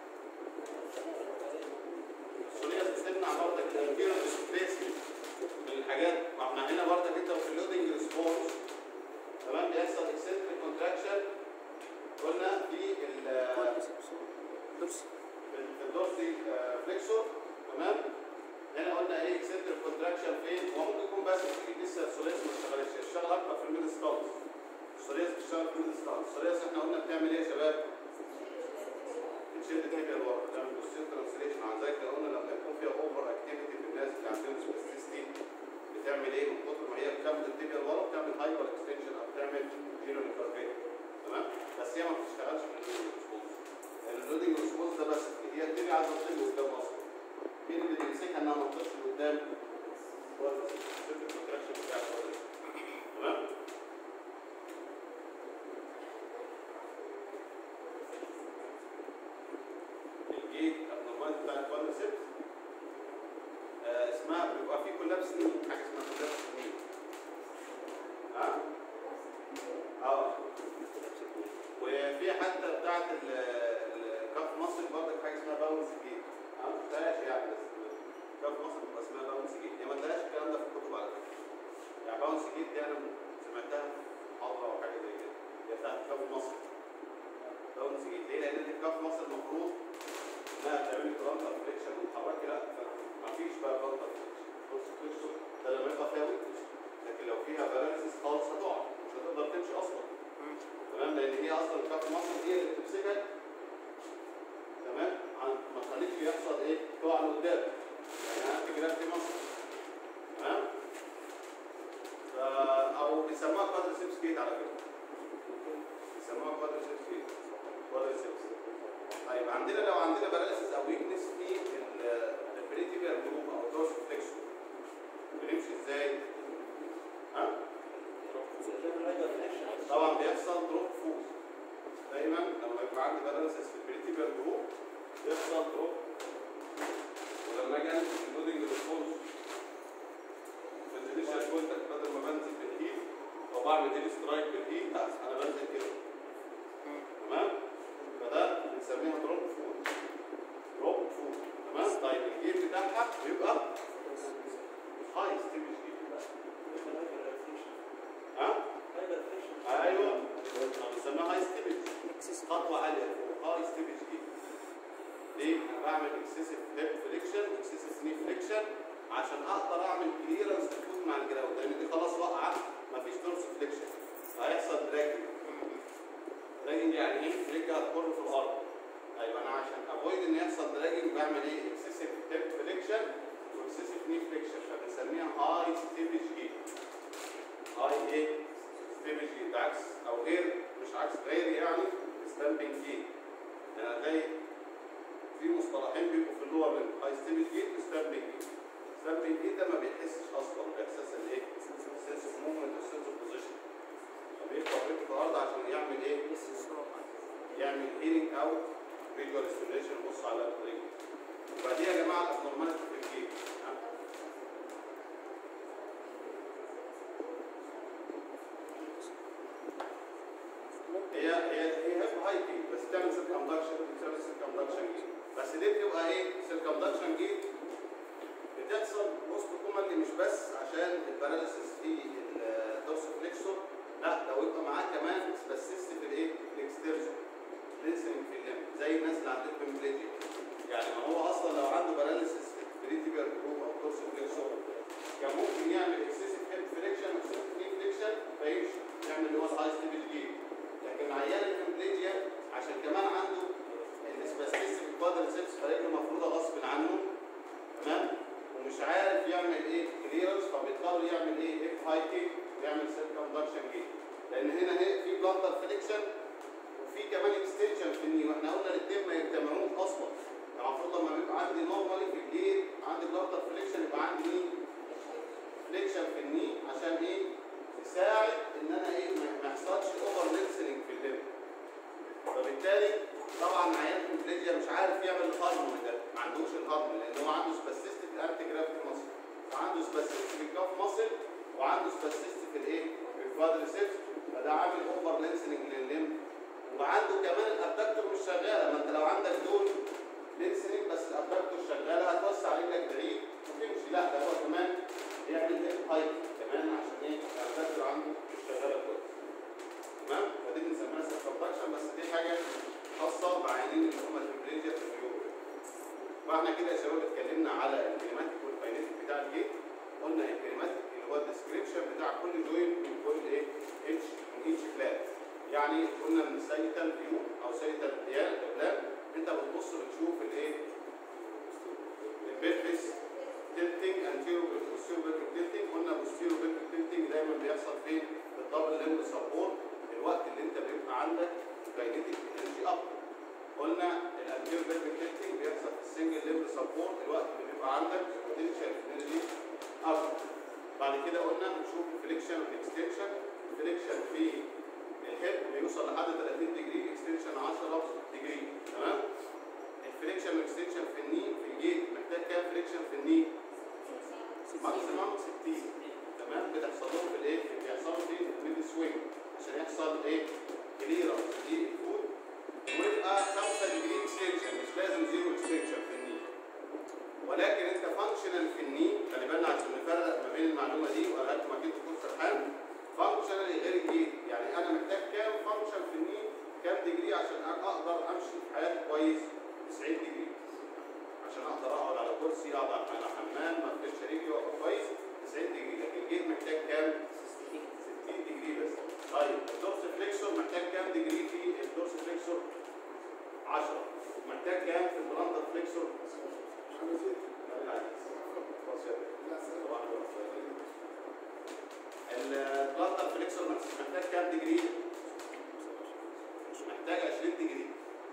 السولياس بتمنع برضك الانفيرال ديسبيسمنت من الحاجات. ما احنا هنا برضك انت في اللودنج ريسبونس تمام بيحصل اكسنت كونتراكشن. قلنا في الدورسي فليكسور. تمام؟ هنا قلنا ايه اكسنتريك كونتراكشن فين؟ هو ممكن يكون بس لسه السولياس ما اشتغلش، اشتغل اكتر في الميد ستانس. السولياس بتشتغل في الميد ستانس. السولياس احنا قلنا بتعمل ايه يا شباب؟ بتشد تيبيا لورا، بتعمل بوستير ترانسليشن. عن ذلك قلنا لما يكون فيها اوفر اكتيفيتي في الناس اللي عندهم سبيستيستي بتعمل ايه؟ من كتر ما هي بتعمل التيبيا لورا بتعمل هايبر اكستنشن او بتعمل جينو ريكارفيت. تمام؟ بس هي ما بتشتغلش في اللودنج ريسبونس. لان اللودنج ريسبونس ده بس هي التيبيا عايزه تطير قدام اصلا. مين اللي بيمسكها انها ما تطيرش لقدام؟ هو السيركل كونتراكشن بتاع الكوادريسبس. تمام؟ الجيت النورمال بتاع الكوادريسبس اسمها بيبقى فيه كولابس ني، حاجه اسمها كولابس ني. وفي حتى بتاعت الكاف مصر برضك حاجه اسمها باونس جيت. ما شفتهاش يعني، بس كاف مصر بتبقى اسمها باونس جيت. هي ما تلاقيش الكلام ده في الكتب على فكره. يعني باونس جيت دي انا سمعتها في محاضره او حاجه زي كده، هي بتاعت كاف مصر. باونس جيت ليه؟ لان انت كاف مصر المفروض انها تعملي برانتر فليكشن وتتحركي، لا ما فيش بقى برانتر فليكشن. ده لما يبقى فيها ويكنس، لكن لو فيها باراليسيس خالص هتقع، مش هتقدر تمشي اصلا. تمام؟ لان هي اصلا كاف مصر هي اللي بتمسكك. تمام؟ ما تخليكش يحصل ايه؟ تقع لقدام. يعني انا في جرافيتي مصر. تمام؟ او بيسموها كوادريسبس جيت على فكره. بيسموها كوادريسبس جيت. كوادريسبس. طيب لو عندنا باراليسيس او ويكنس في البريتيبيال جروب بقى بديل سترايك بالايد، لا انا بنزل كده. تمام؟ فده بنسميها دروب فوت. دروب فوت. تمام؟ طيب الجيب بتاعها بيبقى هاي ستيبج جيب. ها؟ ايوه بنسميها هاي ستيبج. خطوه عاليه فوق، هاي ستيبج جيب. ليه؟ انا بعمل اكسسيف هيب فليكشن، اكسسيف ني فليكشن عشان اقدر اعمل كليرنس للفوت مع الجراوند، لان دي خلاص واقعه مفيش دورس فليكشن. هيحصل دراجنج. دراجنج يعني ايه؟ رجلي هتخر في الارض. ايوه انا عشان افويد ان يحصل دراجنج بعمل ايه؟ اكسسيف هيب فليكشن واكسسيف ني فليكشن، فبنسميها هاي ستيبج جيب. هاي ايه؟ ستيبج جيب. عكس او غير، مش عكس، غير يعني ستامبنج جيب. يعني هتلاقي في مصطلحين بيبقوا في اللور ليمب، هاي ستيبج جيت وستامبنج جيت. ستامبنج جيت ده ما بيحسش اصلا باحساس الايه؟ سنس اوف موفمنت وسنس اوف بوزيشن. فبيخبط رجله في الارض عشان يعمل ايه؟ يعمل هيلينج او فيجوال ستيميوليشن. بص على الرجل. يبقى دي يا جماعه الابنورماليتي في الجيت. هي هاي جيت بس تعمل سيركمدكشن، بتسمي سيركمدكشن جيت. بس دي بتبقى ايه؟ سيركمدكشن جيت بتحصل وسط كومالي مش بس عشان الباراليسيس في الدورس فليكسور، لا لو يبقى معاه كمان سباسيست في الايه؟ الاكسترسور ليسننج في الليمب، زي الناس اللي عندهم بمبليجيا. يعني ما هو اصلا لو عنده باراليسيس بريتيبيال جروب او دورس فليكسور كان ممكن يعمل اكسسيف هيب فليكشن واكسسيف ني فليكشن فيمشي يعمل اللي هو الهاي ستيبج جيت. لكن عيان البمبليجيا عشان كمان عنده السباسيست في الكوادريسبس فرجله مفروضه غصب عنه، تمام؟ ومش عارف يعمل ايه؟ كليرنس، فبيضطر يعمل ايه؟ هيب هايكينج ويعمل سيركمدكشن جيت. لان هنا في بلانتر فليكشن وفي كمان اكستنشن في الني، واحنا قلنا الاثنين ما يجتمعوش اصلا. يعني المفروض لما بيبقى عندي نورمالي في الجيت عندي بلانتر فليكشن يبقى عندي ايه؟ فليكشن في الني عشان ايه؟ يساعد ان انا ايه؟ ما يحصلش اوفر لينسنج في الليمب. فبالتالي طبعا عيان البليجيا مش عارف يعمل الهارموني ده، ما عندوش الهارموني لان هو عنده سباسيست في الانتي جرافيتي ماسل، وعنده سباسيست في الكاف ماسل، وعنده سباسيست في الايه؟ في الكوادريسبس، فده عامل اوفر لينسنج للليمب. وعنده كمان الابدكتور مش شغاله، ما انت لو عندك دول لينسنج بس الابدكتور شغاله هتوسع رجلك بعيد وتمشي، لا ده هو كمان يعمل هيب هايك كمان عشان ايه؟ الابدكتور عنده مش شغاله كويس. تمام؟ فدي بنسميها سيركمدكشن، بس دي حاجه خاصه بعيانين اللي هم البليجيا في اليوم. فاحنا كده يا شباب اتكلمنا على الكليماتيك والكاينيتيك بتاع الجيت. قلنا الكليماتيك اللي هو الديسكريبشن بتاع كل جوينت من كل ايه؟ اتش من ايتش بلان. يعني قلنا من سايتال فيو او سايتال بلان انت بتبص بتشوف الايه؟ البيرفيس تلتنج انتيرو بوستيرو بيرفيك تلتنج. قلنا بوستيرو بيرفيك تلتنج دايما بيحصل فين؟ في الدبل ليمب سبورت، الوقت اللي انت بيبقى عندك كاينيتيك انرجي اكتر. قلنا الانتيرو بيرفيك تلتنج بيحصل في السنجل ليمب سبورت، الوقت اللي بيبقى عندك بوتنشال انرجي اكتر. بعد كده قلنا بنشوف الفليكشن والاكستنشن. الفليكشن في الهيب بيوصل لحد 30 ديجري، اكستنشن 10 ديجري. تمام؟ الفليكشن والاكستنشن في الني في الجيت محتاج كام فليكشن في الني؟ ماكسيمم 60. تمام؟ بتحصل لهم في الايه؟ بيحصلوا في الميد سوينج عشان يحصل ايه؟ كليرنس للفوت ويبقى 5 ديجري اكستنشن، مش لازم زيرو اكستنشن في الني. ولكن انت فانكشنال في الني، خلي بالنا عشان نفرق ما بين المعلومه دي وقالها لكم اكيد تكون سرحان. فانكشنال غير الجيت، يعني انا محتاج كام فانكشن في الني؟ كام ديجري عشان اقدر امشي في حياتي كويس؟ 90 ديجري. عشان اقدر اقعد على كرسي، اقعد على حمام، ما افرش رجلي وابقى كويس 90 ديجري. لكن الجيت محتاج كام؟ 60 ديجري بس. طيب الدورس فليكسور محتاج كام ديجري في الدورس فليكسور؟ 10. محتاج كام في البلانتر فليكسور؟ البلانتر فليكسور محتاج كام ديجري؟ محتاج 20 ديجري.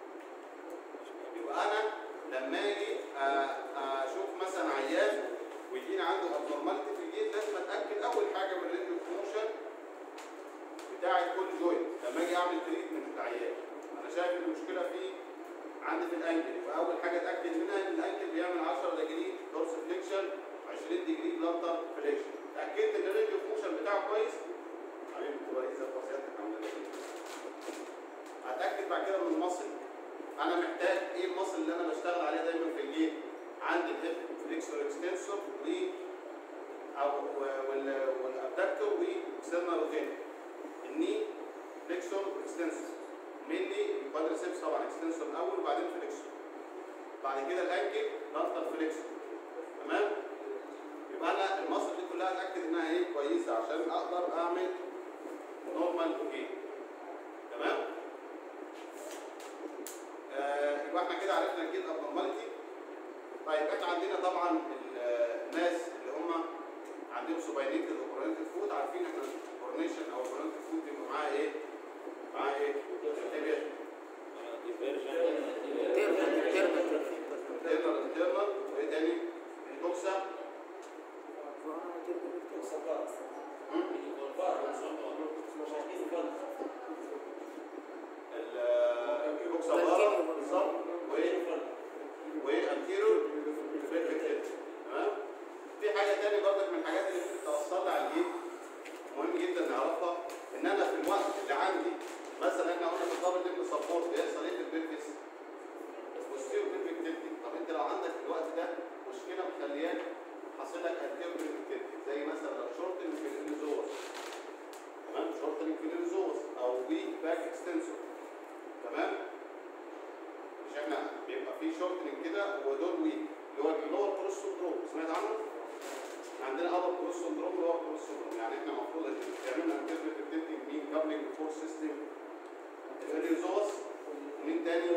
يبقى انا لما اجي اشوف مثلا عيان ويجيني عنده ابنورماليتي في الجيت لازم اتاكد اول حاجه من الرينج اوف موشن بتاع كل جوينت. لما اجي اعمل تريتمنت للعيان انا شايف ان المشكله فيه عندي في الانكل، يبقى اول حاجه اتاكد منها ان الانكل بيعمل 10 ديجري دورس فليكشن 20 ديجري بلانتر فليكشن. اتاكدت ان الرينج اوف موشن بتاعه كويس، حبيبي تبقى اذا فصيلتك عامله ايه. هتاكد بعد كده من المصل. انا محتاج ايه المصل اللي انا بشتغل عليه دايما في الجيت؟ عندي الهيب فليكسور اكستنسور والابدكتور واكسترنال روتيتور. الني فليكسور اكستنسور مينلي الكوادريسبس طبعا اكستنسور الاول وبعدين فليكسور. بعد كده الانكل لانتر فليكسور. تمام؟ يبقى انا المصل دي كلها اتاكد انها ايه كويسه عشان اقدر اعمل نورمال جيت. تمام؟ يبقى احنا كده عرفنا الجيت ابنورماليتي. طيب احنا عندنا طبعا الناس اللي هم عندهم سوباينيتد وكورونيتد فود عارفين احنا الكورونيشن او الكورونيتد فود بيبقى معاه ايه؟ معاه ايه؟ انترنال وايه تاني؟ توكسا البوكسا بارا بالظبط وانتيرو بيرفكت. تمام؟ في حاجه ثانيه برضك من الحاجات اللي ممكن توصل لي على الجيت مهم جدا نعرفها ان انا في الوقت اللي عندي مثلا احنا قلنا في الدبل ليمب سبورت بيحصل ايه في البيرفكس؟ بوستيرو بيرفكت. طب انت لو عندك في الوقت ده مشكله مخلياك حاصل لك انتيرو بيرفكت زي مثلا لو شورتنج في الانزوس. تمام؟ شورتنج في الانزوس او ويك باك اكستنسور. تمام؟ مش احنا بيبقى في شورتنج كده ودول ويك اللي هو اللور كروس سندروم سمعت عنه؟ عندنا ابر كروس سندروم ولور كروس سندروم. يعني احنا المفروض ان بتعملنا انترنت بتنتج مين كابلنج فور سيستم الريزوس ومين تاني؟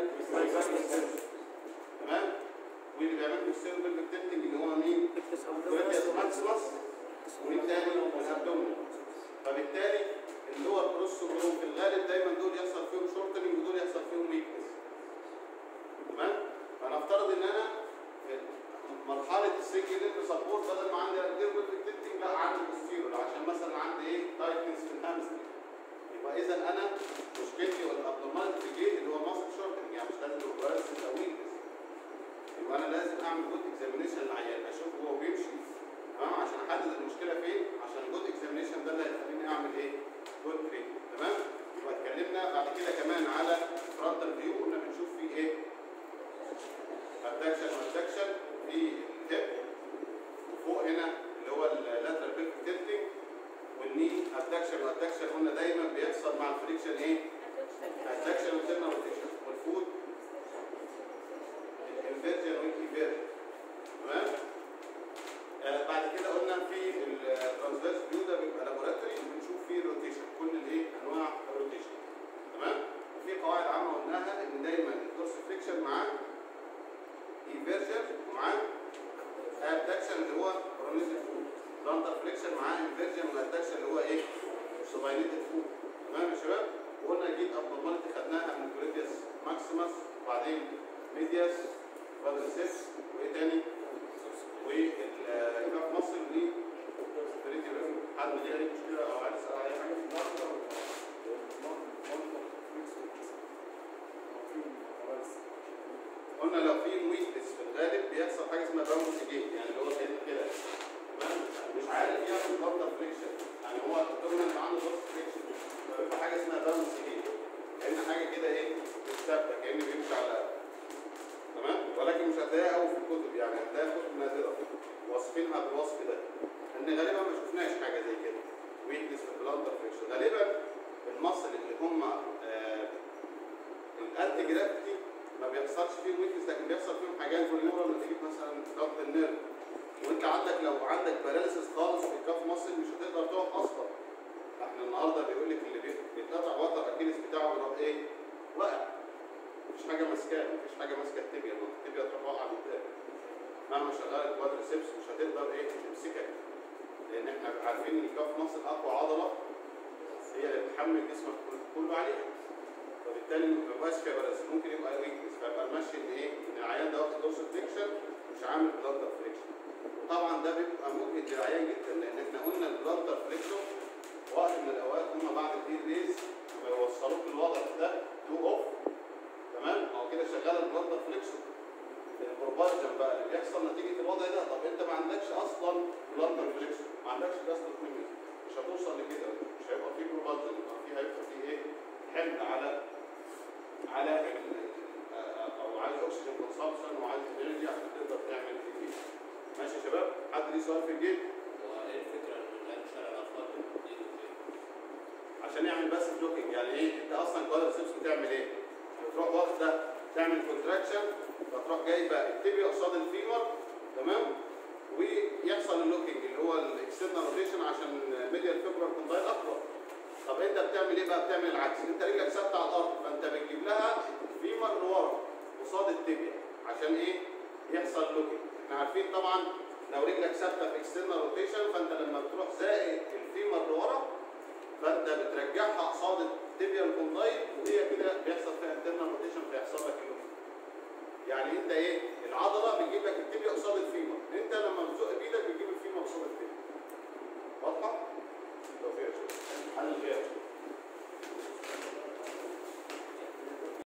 تمام؟ واللي بيعمل السيرفر بتنتج اللي هو مين؟ كوريتياس ماكسيمس ومين تاني؟ الابدومين. فبالتالي اللور كروس سندروم في الغالب دايما دول يحصل فيهم شورتنج ودول يحصل فيهم ويكنس. تمام؟ فنفترض ان انا في مرحله السنجل ليمب سبورت بدل ما عندي الانترنت بتنتج لا عندي بوستيرور عشان مثلا عندي ايه؟ تايتنس في الهامسترنج. يبقى اذا انا مشكلتي والابنورماليتي في الجيت اللي هو ماسل شورتنج يعني مش لازم البرايسس او ويكنس. يبقى انا لازم اعمل جود اكزامينيشن للعيان اشوف هو بيمشي تمام عشان احدد المشكله فين عشان الجود اكزامينيشن ده اللي هيخليني اعمل ايه؟ جود تريتمنت. تمام؟ يبقى اتكلمنا بعد كده كمان على فرونتال فيو قلنا بنشوف فيه ايه؟ ابدكشن وابدكشن في الهيب وفوق هنا اللي هو اللاترال بيلفيك تلتنج والني ابدكشن وابدكشن قلنا دايما بيحصل مع الفريكشن ايه؟ ابدكشن وترنال روتيشن والفوت الانفيرجن والايفيرجن. تمام؟ بعد كده قلنا في الترانسفيرس فيو ده بيبقى لابوراتوري وبنشوف فيه الروتيشن كل الايه؟ انواع الروتيشن. تمام؟ وفي قواعد عامه قلناها ان دايما الدورس فليكشن معاه ايفيرجن ومعاه ابدكشن اللي هو كورونيتد فود. لانتر فليكشن معاه انفيرجن وابدكشن اللي هو ايه؟ سوباينيتد فود. تمام يا شباب؟ وقلنا جيت ابنورماليتي خدناها من كوريتياس ماكسيمس وبعدين ميدياس كوادريسبس وايه تاني؟ والكاف مصر وفريتي ريفيو. حد ليه اي مشكله او عايز يسال على اي حاجه؟ قلنا لو في ويكنس في الغالب بيحصل حاجه اسمها باونس جيت يعني اللي هو كده. تمام؟ مش عارف يعمل بلانتر فريكشن يعني هو الدومينانت عنده بلانتر فريكشن فبيبقى حاجه اسمها باونس جيت كأن حاجه كده ايه؟ ثابته كأن بيمشي على. تمام؟ ولكن مش هتلاقيها قوي في الكتب يعني هتلاقيها كتب نادره واصفينها بالوصف ده ان غالبا ما شفناش حاجه زي كده ويكنس في البلانتر فريكشن. غالبا المصل اللي هم الانتي جرافيتي ما بيحصلش فيهم ويكنس لكن بيحصل فيهم حاجات فوليورال نتيجه مثلا ضغط النيرف. وانت عندك لو عندك باراليسيس خالص في الكاف مصل مش هتقدر تقف اصلا. احنا النهارده بيقول لك اللي بيتقطع وتر اكيلس بتاعه بيروح ايه؟ واقع. مفيش حاجه ماسكاه مفيش حاجه ماسكه التibia التibia تروح واقعه قدام. مهما شغال الكوادريسبس مش هتقدر ايه؟ تمسكك. لان احنا عارفين ان الكاف مصل اقوى عضله هي اللي بتحمل جسمك كله عليها. فبالتالي ما بيبقاش فيها باراليسيس ممكن يبقى ويكنس فيبقى المشي ان ايه؟ ان العيان ده واخد دورسال فليكشن مش عامل بلانتر فليكشن. وطبعا ده بيبقى مجهد للعيان جدا لان احنا قلنا البلانتر فليكشن وقت من الاوقات هم بعد الديل ريز لما يوصلوك للوضع ده تو اوف. تمام؟ هو كده شغال البلانتر فليكشن. البروبارجن بقى اللي بيحصل نتيجه الوضع ده طب انت ما عندكش اصلا بلانتر فليكشن ما عندكش جاستروكنيميا مش هتوصل لكده، مش هيبقى فيه بروبالجن، هيبقى فيه ايه؟ حمل على او عايز اكسجين كونسبشن وعايز انرجي عشان تقدر تعمل الجيت. ماشي يا شباب؟ حد ليه سؤال في الجيت؟ وايه الفكره ان الان شارع الاطفال دي عشان يعمل بس بلوكينج. يعني ايه؟ انت اصلا كوادرسيبس بتعمل ايه؟ بتروح واخده تعمل كونتراكشن، فتروح جايبه التبيا قصاد الفيمر، تمام؟ ويحصل اللوكينج اللي هو الاكسترنال روتيشن عشان ميديال فيبرال كوندايل اكبر. طب انت بتعمل ايه بقى؟ بتعمل العكس، انت رجلك ثابته على الارض، فانت بتجيب لها الفيمر لورا قصاد التبيا عشان ايه؟ يحصل لوكينج. احنا عارفين طبعا لو رجلك ثابته في اكسترنال روتيشن، فانت لما بتروح زائد الفيمر لورا فانت بترجعها قصاد التبيا الكوندايل، وهي كده بيحصل فيها انترنال روتيشن فيحصل لك اللوكينج. يعني انت ايه؟ العضله بتجيب لك التبيا قصاد الفيمر، انت لما بتزق بايدك بتجيب الفيمر قصاد التبيا. واضحه؟ لو فيها شويه حل غير